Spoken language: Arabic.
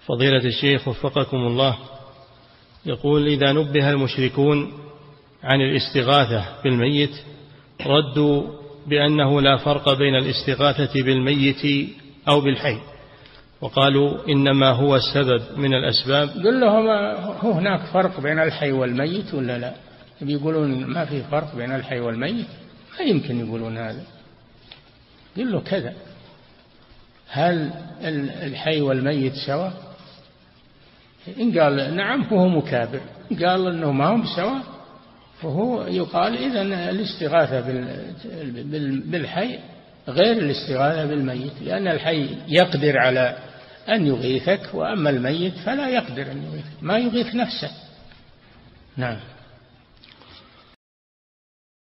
فضيلة الشيخ وفقكم الله، يقول: إذا نبه المشركون عن الاستغاثة بالميت ردوا بأنه لا فرق بين الاستغاثة بالميت أو بالحي، وقالوا إنما هو السبب من الأسباب. قل لهم هو هناك فرق بين الحي والميت ولا لا؟ بيقولون ما في فرق بين الحي والميت، ما يمكن يقولون هذا. قل له كذا: هل الحي والميت سوا؟ إن قال نعم فهو مكابر، إن قال إنه ما هم سوا فهو يقال إذن الاستغاثة بالحي غير الاستغاثة بالميت، لأن الحي يقدر على أن يغيثك، وأما الميت فلا يقدر أن يغيثك، ما يغيث نفسه. نعم.